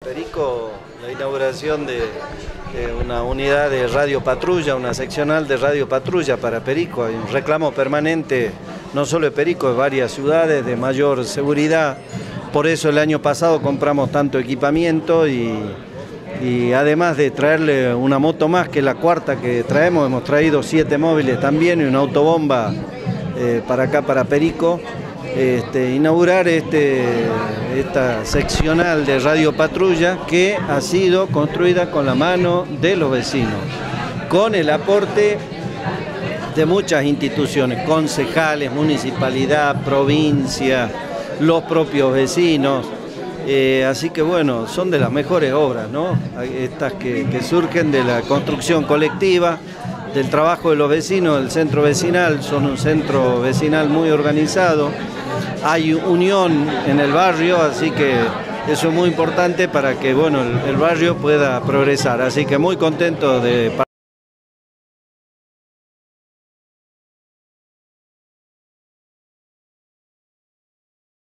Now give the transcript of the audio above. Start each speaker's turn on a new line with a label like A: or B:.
A: Perico, la inauguración de una unidad de radio patrulla, una seccional de radio patrulla para Perico. Hay un reclamo permanente, no solo de Perico, de varias ciudades, de mayor seguridad. Por eso el año pasado compramos tanto equipamiento y además de traerle una moto más, que la cuarta que traemos, hemos traído 7 móviles también y una autobomba para acá, para Perico. Inaugurar esta seccional de radio patrulla que ha sido construida con la mano de los vecinos, con el aporte de muchas instituciones, concejales, municipalidad, provincia, los propios vecinos. Así que bueno, son de las mejores obras, ¿no? Estas que surgen de la construcción colectiva, del trabajo de los vecinos. El centro vecinal, son un centro vecinal muy organizado. Hay unión en el barrio, así que eso es muy importante para que bueno, el barrio pueda progresar. Así que muy contento de